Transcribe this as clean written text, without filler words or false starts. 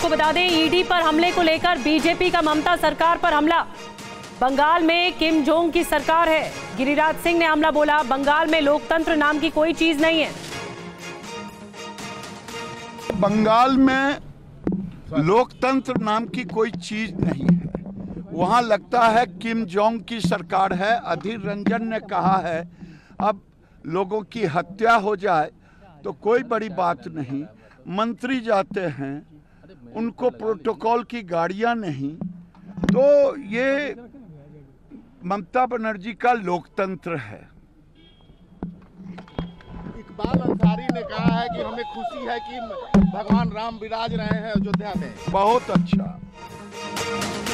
आपको बता दें, ईडी पर हमले को लेकर बीजेपी का ममता सरकार पर हमला। बंगाल में किम जोंग की सरकार है। गिरिराज सिंह ने हमला बोला, बंगाल में लोकतंत्र नाम की कोई चीज नहीं है। बंगाल में लोकतंत्र नाम की कोई चीज नहीं है। वहां लगता है किम जोंग की सरकार है। अधीर रंजन ने कहा है अब लोगों की हत्या हो जाए तो कोई बड़ी बात नहीं, मंत्री जाते हैं, उनको प्रोटोकॉल की गाड़ियां नहीं। तो ये ममता बनर्जी का लोकतंत्र है। इकबाल अंसारी ने कहा है कि हमें खुशी है कि भगवान राम विराज रहे हैं अयोध्या में। बहुत अच्छा।